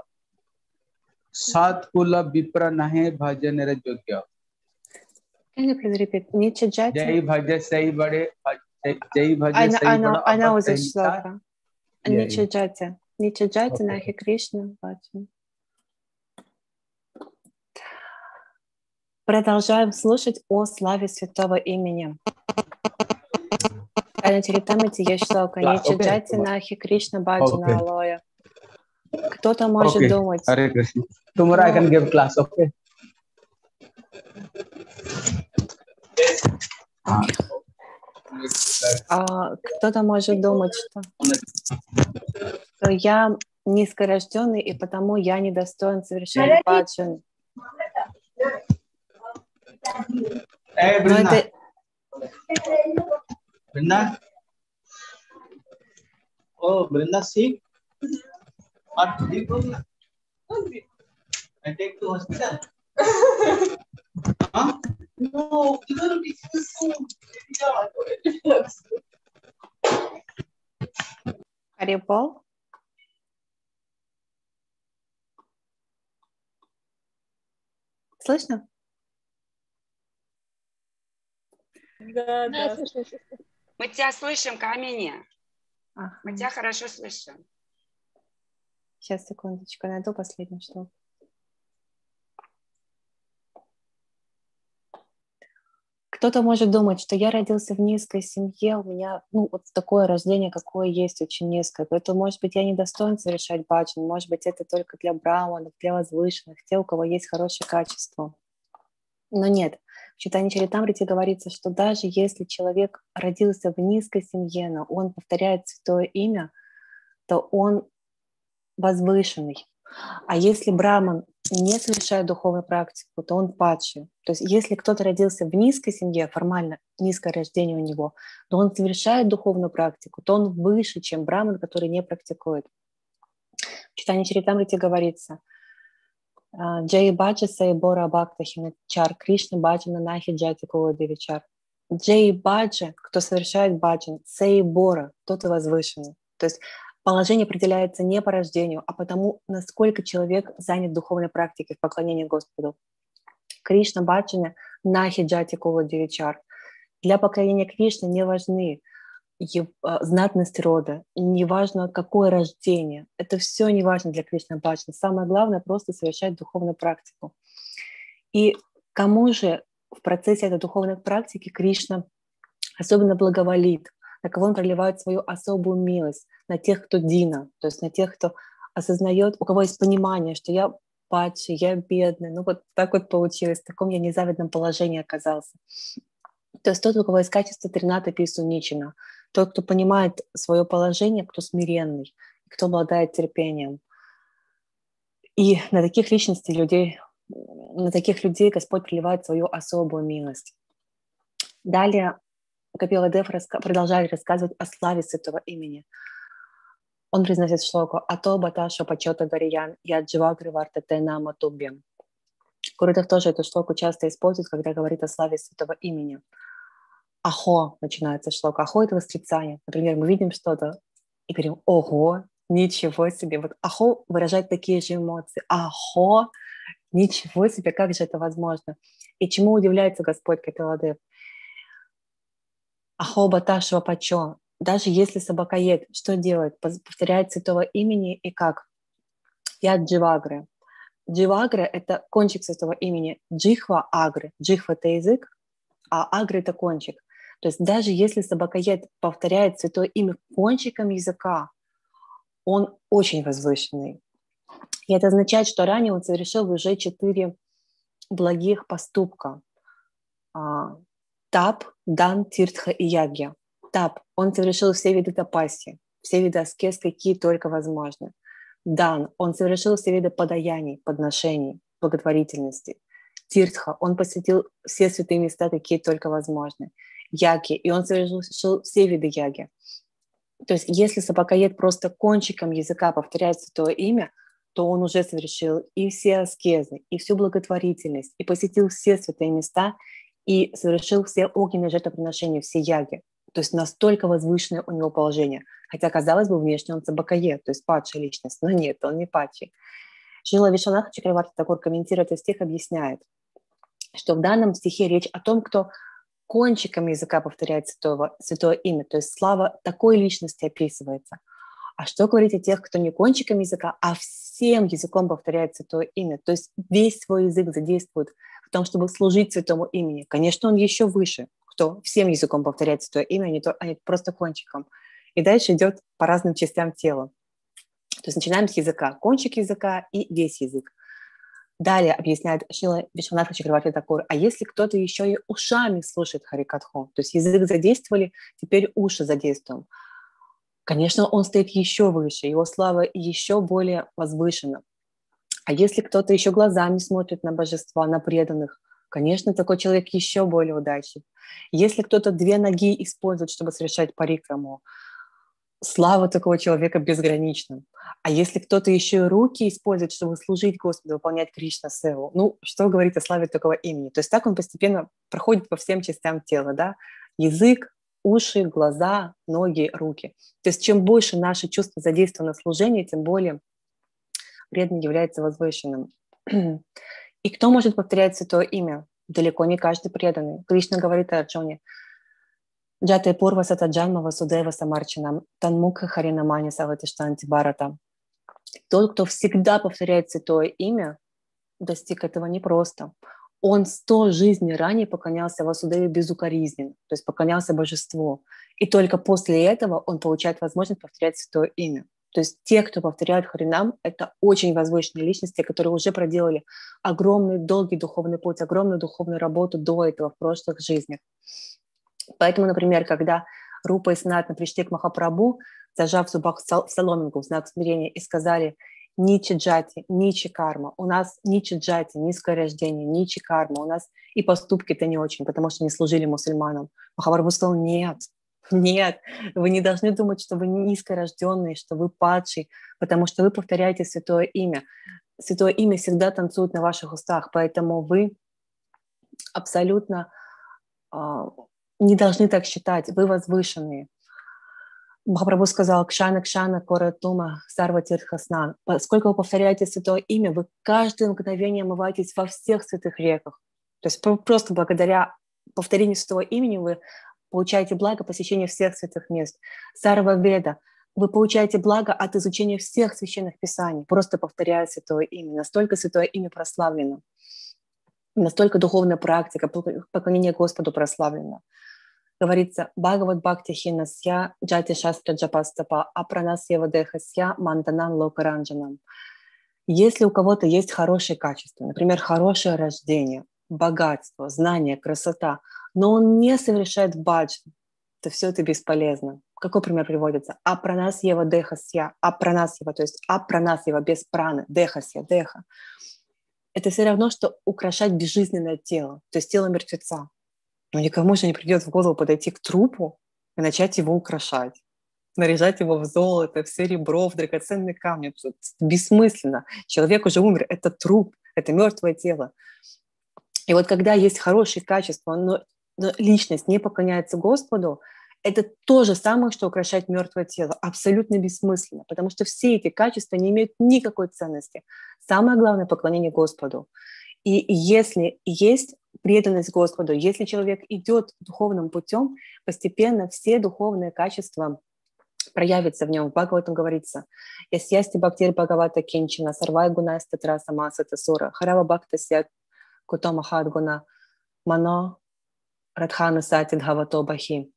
Satkula Vipra Nahe Bhajanera Jogya. Can you please repeat? Niche Jati? Jai Bhaja Sai Bade. Jai Bhaja I know, Sai I know, Bada. I know this shloka. Yeah, Niche yeah. Jati. Niche Jati Okay. Nahi Krishna Bhajanya. Продолжаем слушать о славе святого имени. В Чаритамрите есть шлока Нича Джати Нахи Кришна Баджана Алоя. Кто-то может okay. думать. Hare Krishna. Tomorrow I can give class, okay? А, кто-то может думать, что, что я низкорожденный, и потому я недостоин совершать баджан. Hey, Но это... Brinda? Oh, Brinda sick? What did you do? I take to hospital. Huh? No, you don't be so Харибол? Слышно? Да, да. Мы тебя слышим, Камени. Ага. Мы тебя хорошо слышим. Сейчас, секундочку, найду последнее, что. Кто-то может думать, что я родился в низкой семье, у меня, ну, вот такое рождение, какое есть, очень низкое. Поэтому, может быть, я не достоин совершать баджан, может быть, это только для браманов, для возвышенных, те, у кого есть хорошее качество. Но нет, в Чайтанья Чаритамрите говорится, что даже если человек родился в низкой семье, но он повторяет святое имя, то он возвышенный. А если браман не совершает духовную практику, то он падший. То есть если кто-то родился в низкой семье, формально низкое рождение у него, но он совершает духовную практику, то он выше, чем браман, который не практикует. В Чайтанья Чаритамрите говорится: Джай Баджа Сай Бора Бхакта Химачар Кришна Баджана Нахи Джати Кулади Вичар. Джай Баджа, кто совершает баджан, Сай Бора, тот и возвышенный. То есть положение определяется не по рождению, а потому, насколько человек занят духовной практикой в поклонении Господу. Кришна Баджана Нахи Джати Кулади Вичар. Для поклонения Кришны не важны знатность рода, не важно, какое рождение. Это все не важно для Кришна Баджана. Самое главное — просто совершать духовную практику. И кому же в процессе этой духовной практики Кришна особенно благоволит, на кого он проливает свою особую милость, на тех, кто дина, то есть на тех, кто осознает, у кого есть понимание, что я падший, я бедный, ну вот так вот получилось, в таком я незавидном положении оказался. То есть тот, у кого есть качество Трината Писуничина, тот, кто понимает свое положение, кто смиренный, кто обладает терпением. И на таких личностей людей, на таких людей Господь проливает свою особую милость. Далее Капила Дев раска- продолжает рассказывать о славе святого имени. Он произносит шлоку «Ато баташо почета гариян ядживагри вартате нама тубьям». Гурудев тоже эту шлоку часто использует, когда говорит о славе святого имени. Ахо начинается шлока. Ахо — это восклицание. Например, мы видим что-то и говорим «Ого, ничего себе». Вот ахо выражает такие же эмоции. Ахо, ничего себе, как же это возможно? И чему удивляется Господь Капиладев? Ахо баташва пачо. Даже если собака ест, что делает? Повторяет святого имени и как? Яд дживагры. Дживагра — это кончик святого имени. Джихва — агры. Джихва — это язык, а агры — это кончик. То есть даже если собакоед повторяет святое имя кончиком языка, он очень возвышенный. И это означает, что ранее он совершил уже четыре благих поступка. Тап, дан, тиртха и ягья. Тап — он совершил все виды тапаси, все виды аскез, какие только возможны. Дан — он совершил все виды подаяний, подношений, благотворительности. Тиртха — он посетил все святые места, какие только возможны. Яги, и он совершил все виды яги. То есть если собакоед просто кончиком языка повторяет святое имя, то он уже совершил и все аскезы, и всю благотворительность, и посетил все святые места, и совершил все огненные жертвоприношения, все яги. То есть настолько возвышенное у него положение. Хотя, казалось бы, внешне он собакоед, то есть падшая личность, но нет, он не падший. Шрила Вишванатха Чакраварти Такур, комментируя этот стих, объясняет, что в данном стихе речь о том, кто кончиком языка повторяет святое, святое имя, то есть слава такой личности описывается. А что говорить о тех, кто не кончиком языка, а всем языком повторяет святое имя, то есть весь свой язык задействует в том, чтобы служить святому имени. Конечно, он еще выше, кто всем языком повторяет святое имя, а не, то, а не просто кончиком. И дальше идет по разным частям тела. То есть начинаем с языка, кончик языка и весь язык. Далее объясняет Шрила Вишванатха Чакраварти Такур, а если кто-то еще и ушами слушает Харикатху, то есть язык задействовали, теперь уши задействуем. Конечно, он стоит еще выше, его слава еще более возвышена. А если кто-то еще глазами смотрит на божества, на преданных, конечно, такой человек еще более удачлив. Если кто-то две ноги использует, чтобы совершать парикраму, слава такого человека безгранична. А если кто-то еще и руки использует, чтобы служить Господу, выполнять Кришна-севу, ну, что говорить о славе такого имени? То есть так он постепенно проходит по всем частям тела, да? Язык, уши, глаза, ноги, руки. То есть чем больше наше чувство задействовано в служении, тем более преданный является возвышенным. И кто может повторять святое имя? Далеко не каждый преданный. Кришна говорит о Арджуне: Джате пурва сатаджанма васудева самарчанам танмукха харинамани саватиштанти барата. Тот, кто всегда повторяет святое имя, достиг этого непросто. Он сто жизней ранее поклонялся Васудеве безукоризненно, то есть поклонялся божеству. И только после этого он получает возможность повторять святое имя. То есть те, кто повторяют Харинам, это очень возвышенные личности, которые уже проделали огромный, долгий духовный путь, огромную духовную работу до этого в прошлых жизнях. Поэтому, например, когда Рупа и Санатана пришли к Махапрабху, зажав в зубах соломинку в знак смирения, и сказали: «Ничи джати, ничи карма, у нас ничи джати, низкое рождение, ничи карма, у нас и поступки-то не очень, потому что не служили мусульманам». Махапрабху сказал: «Нет, нет, вы не должны думать, что вы низкорожденные, что вы падший, потому что вы повторяете святое имя. Святое имя всегда танцует на ваших устах, поэтому вы абсолютно э, не должны так считать, вы возвышенные». Махапрабху сказал: «Кшана, кшана, кора тума, сарва тиртхаснан». Поскольку вы повторяете святое имя, вы каждое мгновение омываетесь во всех святых реках. То есть просто благодаря повторению святого имени вы получаете благо посещения всех святых мест. Сарва веда. Вы получаете благо от изучения всех священных писаний, просто повторяя святое имя. Настолько святое имя прославлено. Настолько духовная практика, поклонение Господу прославлено. Говорится: «Бхагават бхакти хинасья джати шастра джапастапа апранасьева дехасья манданан локаранджанам». Если у кого-то есть хорошие качества, например, хорошее рождение, богатство, знание, красота, но он не совершает баджан, то все это бесполезно. Какой пример приводится? Апранасьева дехасья, апранасьева, то есть апранасьева без праны, дехасья, деха. Это все равно, что украшать безжизненное тело, то есть тело мертвеца. Но никому же не придет в голову подойти к трупу и начать его украшать, наряжать его в золото, в серебро, в драгоценные камни. Это бессмысленно. Человек уже умер, это труп, это мертвое тело. И вот когда есть хорошие качества, но, но личность не поклоняется Господу, это то же самое, что украшать мертвое тело. Абсолютно бессмысленно, потому что все эти качества не имеют никакой ценности. Самое главное — поклонение Господу. И если есть преданность Господу, если человек идет духовным путем, постепенно все духовные качества проявятся в нем. В Бхагаватам говорится: «Ясьясти бхактир бхагавата кинчина, сарвай гунай статра самасата сура, харава бхактасья кутома хадгуна, мано радхана сати дхавато бахи».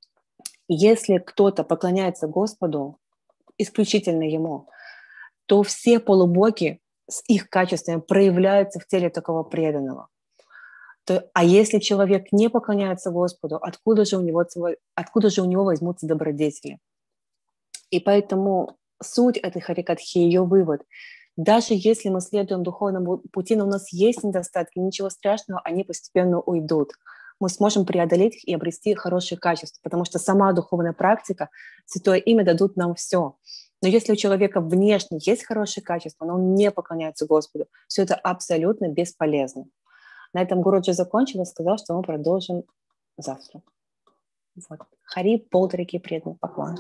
Если кто-то поклоняется Господу, исключительно Ему, то все полубоги с их качествами проявляются в теле такого преданного. То, а если человек не поклоняется Господу, откуда же у него, откуда же у него возьмутся добродетели? И поэтому суть этой харикатхи, ее вывод: даже если мы следуем духовному пути, но у нас есть недостатки, ничего страшного, они постепенно уйдут. Мы сможем преодолеть их и обрести хорошие качества, потому что сама духовная практика, святое имя дадут нам все. Но если у человека внешне есть хорошие качества, но он не поклоняется Господу, все это абсолютно бесполезно. На этом Гуруджи закончил и сказал, что мы продолжим завтра. Вот. Хари, полторики, преданный поклон.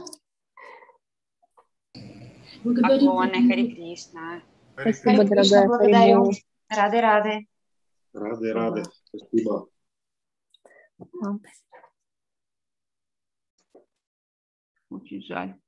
Поклоны, Хари Кришна. Спасибо, дорогая. Благодарю. Рады-рады. Рады-рады. Спасибо. Очень жаль.